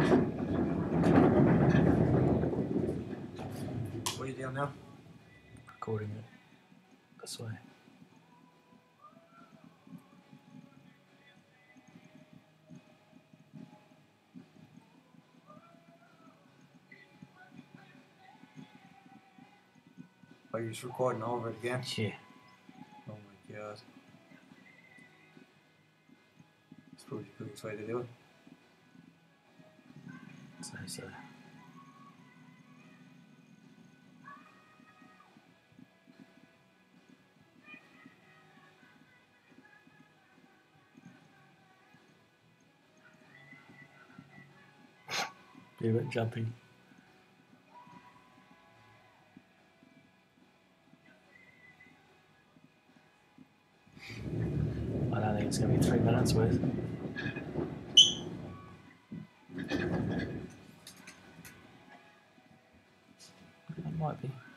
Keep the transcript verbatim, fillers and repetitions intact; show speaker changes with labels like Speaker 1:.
Speaker 1: What are you doing now?
Speaker 2: Recording it this way.
Speaker 1: Are you just recording over it again?
Speaker 2: Yeah.
Speaker 1: Oh my god. It's probably the quickest way to do it.
Speaker 2: So, so. Be a bit jumpy. I don't think it's going to be three minutes worth. It might be.